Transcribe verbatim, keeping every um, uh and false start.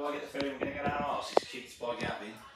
do I get the feeling we're going to get our asses kicked by Gavin?